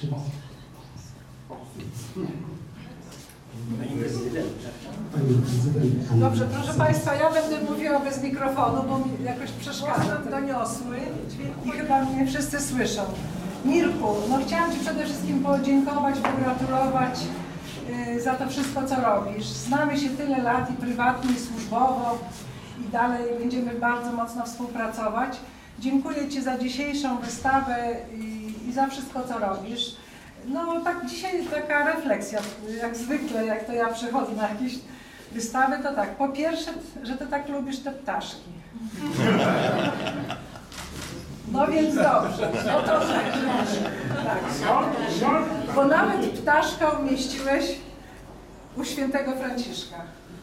Dobrze, proszę Państwa, ja będę mówiła bez mikrofonu, bo mi jakoś przeszkadza. Doniosły i chyba mnie wszyscy słyszą. Mirku, no chciałam Ci przede wszystkim podziękować, pogratulować za to wszystko, co robisz. Znamy się tyle lat i prywatnie, i służbowo i dalej będziemy bardzo mocno współpracować. Dziękuję Ci za dzisiejszą wystawę i za wszystko, co robisz. No tak dzisiaj taka refleksja, jak zwykle, jak to ja przychodzę na jakieś wystawy, to tak, po pierwsze, że Ty tak lubisz te ptaszki. No więc dobrze, no to tak. Bo nawet ptaszka umieściłeś u świętego Franciszka.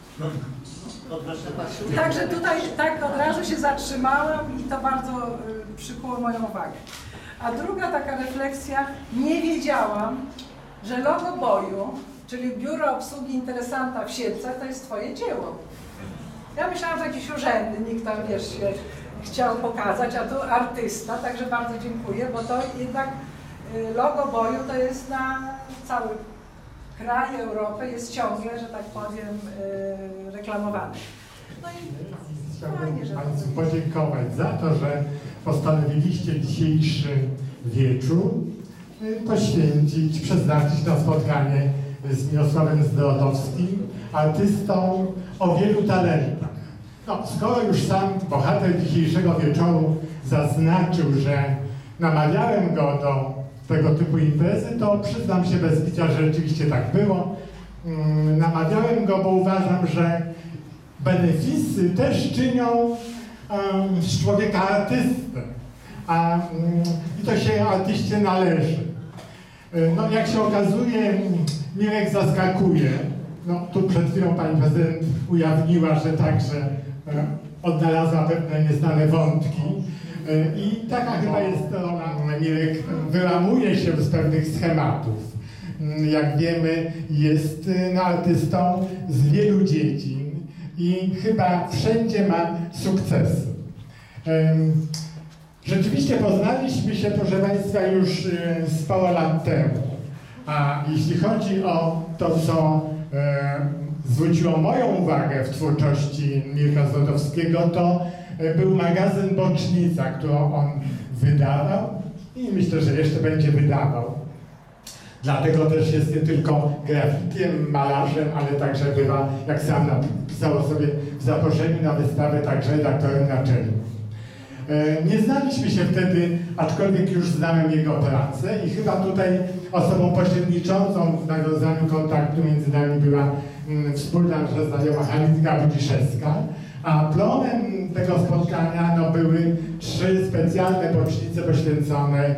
Także tutaj tak od razu się zatrzymałam i to bardzo przykuło moją uwagę. A druga taka refleksja, nie wiedziałam, że logo boju, czyli Biuro Obsługi Interesanta w Siedlce, to jest Twoje dzieło. Ja myślałam, że jakiś urzędnik tam, wiesz, się chciał pokazać, a tu artysta, także bardzo dziękuję, bo to jednak logo boju to jest na cały kraj, Europę, jest ciągle, że tak powiem, reklamowane. No i fajnie, że Państwu podziękować za to, że postanowiliście dzisiejszy wieczór poświęcić, przeznaczyć na spotkanie z Mirosławem Zdrotowskim, artystą o wielu talentach. No, skoro już sam bohater dzisiejszego wieczoru zaznaczył, że namawiałem go do tego typu imprezy, to przyznam się bez bicia, że rzeczywiście tak było. Namawiałem go, bo uważam, że benefisy też czynią z człowieka artystę, i to się artyście należy. No, jak się okazuje, Mirek zaskakuje. No, tu przed chwilą pani prezydent ujawniła, że także odnalazła pewne nieznane wątki. I taka chyba jest rola. Mirek wyłamuje się z pewnych schematów. Jak wiemy, jest artystą z wielu dziedzin i chyba wszędzie ma sukcesy. Rzeczywiście poznaliśmy się, proszę Państwa, już sporo lat temu. A jeśli chodzi o to, co zwróciło moją uwagę w twórczości Mirka Zdrotowskiego, to był magazyn Bocznica, którą on wydawał i myślę, że jeszcze będzie wydawał. Dlatego też jest nie tylko grafikiem, malarzem, ale także bywa, jak sam napisał sobie w zaproszeniu na wystawę, także redaktorem naczelnym. Nie znaliśmy się wtedy, aczkolwiek już znałem jego pracę i chyba tutaj osobą pośredniczącą w nawiązaniu kontaktu między nami była wspólna znajoma Hanitka Budziszewska, a plonem tego spotkania były 3 specjalne bocznice poświęcone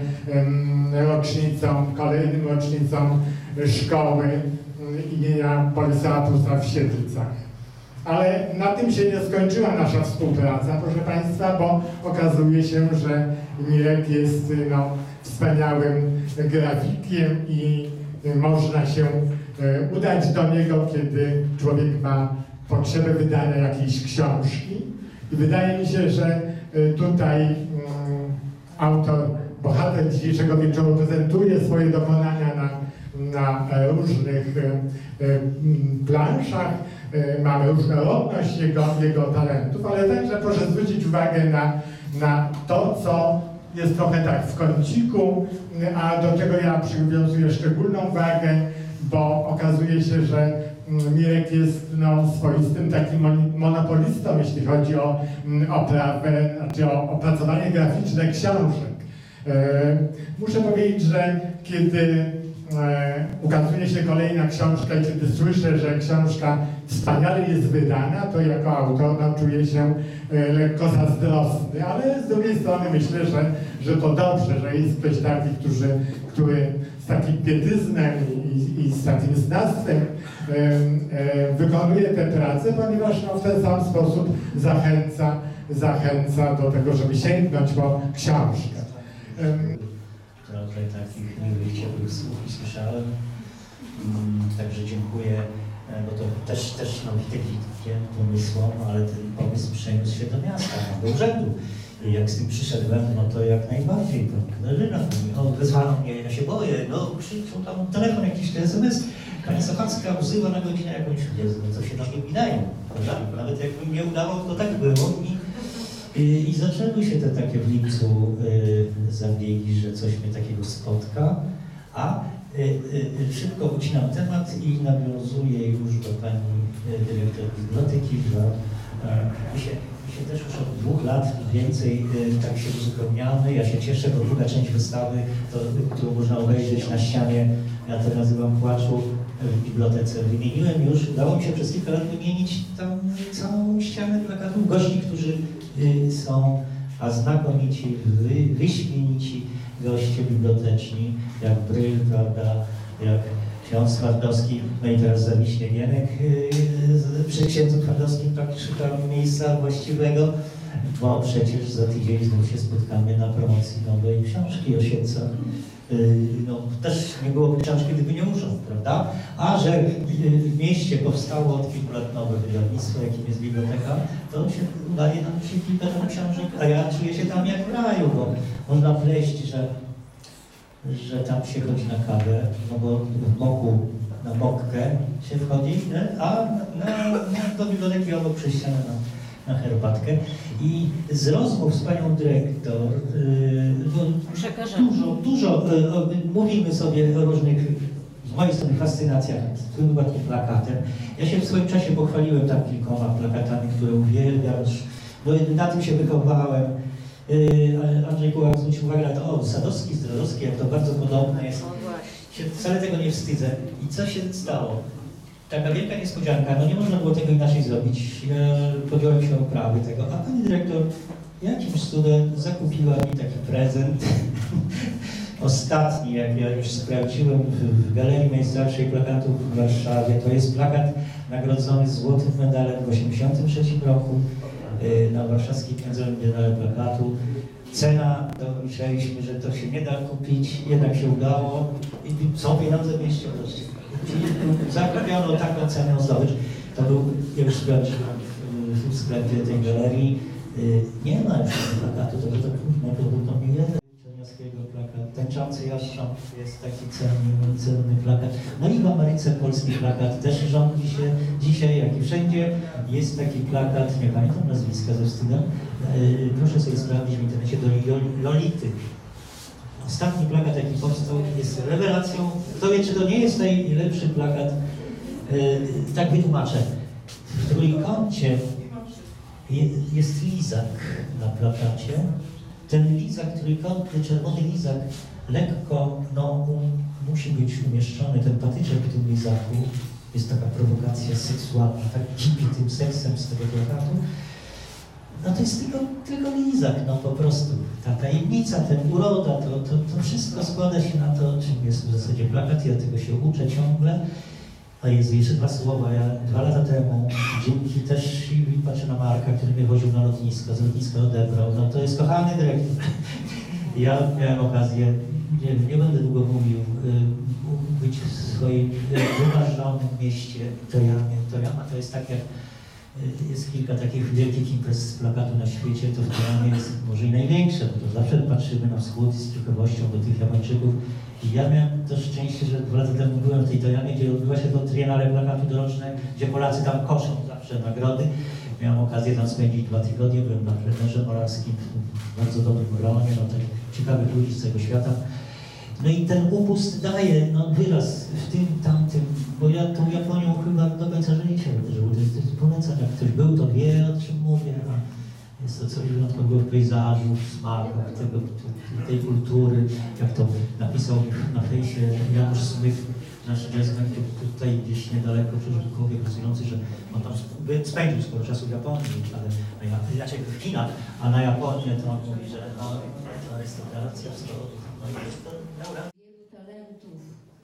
kolejnym rocznicom szkoły imienia Bolesława Prusa w Siedlcach. Ale na tym się nie skończyła nasza współpraca, proszę Państwa, bo okazuje się, że Mirek jest wspaniałym grafikiem i można się udać do niego, kiedy człowiek ma potrzebę wydania jakiejś książki. I wydaje mi się, że tutaj autor, bohater dzisiejszego wieczoru prezentuje swoje dokonania na różnych planszach. Mamy różnorodność jego talentów, ale także proszę zwrócić uwagę na to, co jest trochę tak w kąciku, a do czego ja przywiązuję szczególną wagę, bo okazuje się, że Mirek jest swoistym takim monopolistą, jeśli chodzi o oprawę, znaczy o opracowanie graficzne książek. Muszę powiedzieć, że kiedy ukazuje się kolejna książka i kiedy słyszę, że książka wspaniale jest wydana, to jako autor czuję się lekko zazdrosny, ale z drugiej strony myślę, że to dobrze, że jest ktoś taki, który z takim pietyzmem i z takim znawstwem wykonuje tę pracę, ponieważ w ten sam sposób zachęca do tego, żeby sięgnąć po książkę. Trochę takich miłych, ciepłych słów słyszałem, także dziękuję, bo to też Witkiem pomysłom, ale ten pomysł przeniósł się do miasta, do urzędu. I jak z tym przyszedłem, no to jak najbardziej, to Katarzyna mówi, wezwano mnie, ja się boję, no krzyczą tam telefon jakiś, te SMS, pani Sochacka wzywa na godzinę jakąś, no to się tam nie wydają, prawda? Nawet jakby mi nie udało, to tak było i zaczęły się te takie w lipcu zabiegi, że coś mnie takiego spotka, a szybko ucinam temat i nawiązuję już do pani dyrektor biblioteki, że my się też już od 2 lat więcej tak się uzupełniamy. Ja się cieszę, bo druga część wystawy, którą można obejrzeć na ścianie, ja to nazywam Płaczu w bibliotece. Wymieniłem już, udało mi się przez kilka lat wymienić tam całą ścianę plakatów gości, którzy są, a znakomici, wyśmienici goście biblioteczni, jak Bryl, prawda, jak ksiądz Twardowski, no i teraz Zawiśnie Gienek, przy księdzu Twardowskim tak szukamy miejsca właściwego, bo przecież za tydzień znów się spotkamy na promocji nowej książki Osiedza. No, też nie byłoby książki, gdyby nie urząd, prawda? A że w mieście powstało od kilku lat nowe wydawnictwo, jakim jest biblioteka, to się udaje nam się kilka tam książek, a ja czuję się tam jak w raju, bo można pleść, że tam się chodzi na kawę, no bo w moku na mokkę się wchodzi, a do biblioteki obok przez ścianę na herbatkę. I z rozmów z panią dyrektor dużo mówimy sobie o różnych, z mojej strony, fascynacjach z tym właśnie plakatem. Ja się w swoim czasie pochwaliłem tam kilkoma plakatami, które uwielbiam, no na tym się wychowałem. Andrzej Kułak zwrócił uwagę na to, Sadowski, Zdrowski, jak to bardzo podobne jest. Wcale tego nie wstydzę. I co się stało? Taka wielka niespodzianka, no nie można było tego inaczej zrobić. Ja podjąłem się oprawy tego, a pani dyrektor jakimś cudem zakupiła mi taki prezent. Ostatni, jak ja już sprawdziłem w Galerii Majstralszej Plakatów w Warszawie, to jest plakat nagrodzony złotym medalem w 1983 roku na warszawskim Międzynarodowym Biennale Plakatu. Cena, to myśleliśmy, że to się nie da kupić, jednak się udało i są pieniądze w mieście wreszcie. Zakupiono taką cenę zdobycz. To był, jak już sprawdziłem w sklepie tej galerii, nie ma już tego plakatu, to był to nie jeden czerniowskiego plakat. Tańczący jastrząb jest taki cenny plakat. No i w Ameryce polski plakat też rządzi się dzisiaj, jak i wszędzie. Jest taki plakat, nie pamiętam nazwiska ze wstydem, proszę sobie sprawdzić w internecie, do Lolity. Ostatni plakat, jaki powstał, jest rewelacją. Kto wie, czy to nie jest najlepszy plakat, tak wytłumaczę. W trójkącie jest lizak na plakacie. Ten lizak trójkątny, czerwony lizak, lekko musi być umieszczony, ten patyczek w tym lizaku. Jest taka prowokacja seksualna, tak kipi tym seksem z tego plakatu. No to jest tylko lizak, no po prostu. Ta tajemnica, ten uroda, to wszystko składa się na to, czym jest w zasadzie plakat. Ja tego się uczę ciągle. A jest jeszcze 2 słowa. Ja 2 lata temu, dzięki też patrzę na Marka, który mnie woził na lotnisko, z lotniska odebrał. No to jest kochany dyrektor. Ja miałem okazję, nie będę długo mówił, być w swoim wymarzonym mieście Tojamie. Tojama to jest tak jak jest kilka takich wielkich imprez z plakatu na świecie, to w Tojamie jest może i największe, bo to zawsze patrzymy na wschód z ciekawością do tych Japończyków. I ja miałem to szczęście, że 2 lata temu byłem w tej Tojamie, gdzie odbywa się to triennale plakatu doroczne, gdzie Polacy tam koszą zawsze nagrody. Miałem okazję tam spędzić 2 tygodnie, byłem na plenerze moravskim w bardzo dobrym gronie, no tak ciekawych ludzi z całego świata. No i ten upust daje wyraz w tym, tamtym, bo ja tą Japonią chyba do końca życia żył. Polecam, jak ktoś był, to wie, o czym mówię. A jest to coś wyjątkowego w pejzażu, w smakach tej kultury. Jak to napisał na fejsie Janusz Smych, nasz jazzman, tutaj gdzieś niedaleko przy Żydkowie pracujący, że on tam spędził sporo czasu w Japonii, ale w Chinach, a na Japonię to on mówi, że to jest restauracja wschodu. Wielu talentów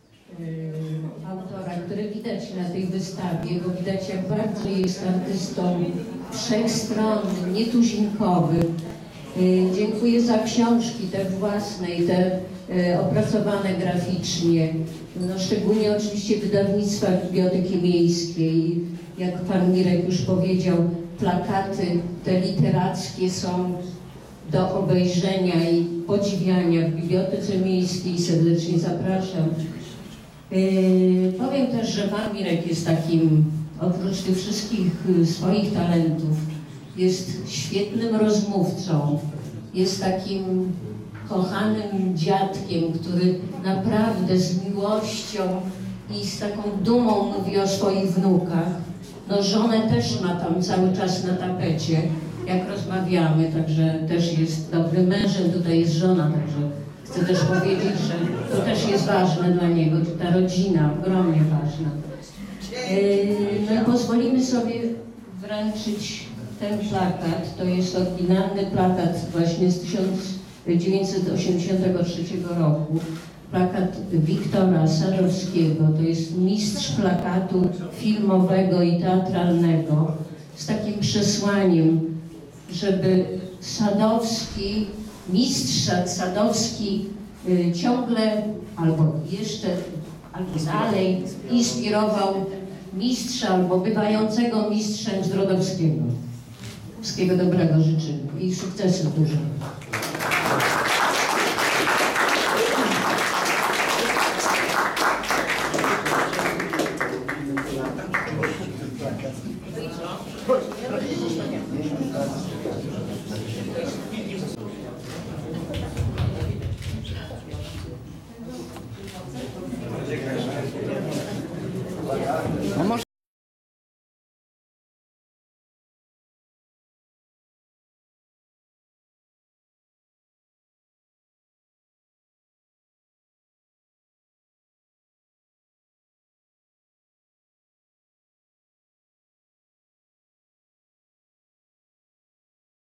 autora, które widać na tej wystawie, bo widać, jak bardzo jest artystą wszechstronnym, nietuzinkowym. Dziękuję za książki te własne i te opracowane graficznie. No, szczególnie oczywiście wydawnictwa Biblioteki Miejskiej. Jak pan Mirek już powiedział, plakaty te literackie są do obejrzenia i podziwiania w Bibliotece Miejskiej. Serdecznie zapraszam. Powiem też, że pan Mirek jest takim, oprócz tych wszystkich swoich talentów, jest świetnym rozmówcą, jest takim kochanym dziadkiem, który naprawdę z miłością i z taką dumą mówi o swoich wnukach. No żonę też ma tam cały czas na tapecie, jak rozmawiamy, także też jest dobrym mężem, tutaj jest żona, także chcę też powiedzieć, że to też jest ważne dla niego, ta rodzina ogromnie ważna. No i pozwolimy sobie wręczyć ten plakat, to jest oryginalny plakat właśnie z 1983 roku. Plakat Wiktora Sadowskiego, to jest mistrz plakatu filmowego i teatralnego z takim przesłaniem, żeby Sadowski, mistrz Sadowski ciągle, albo jeszcze, albo dalej inspirował mistrza, albo bywającego mistrzem Zdrodowskiego. Wszystkiego dobrego życzymy i sukcesu dużo. No może